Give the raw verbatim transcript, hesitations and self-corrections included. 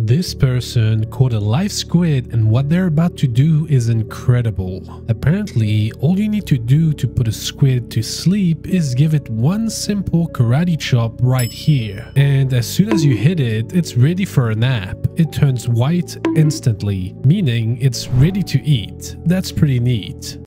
This person caught a live squid and what they're about to do is incredible. Apparently, all you need to do to put a squid to sleep is give it one simple karate chop right here. And as soon as you hit it, it's ready for a nap. It turns white instantly, meaning it's ready to eat. That's pretty neat.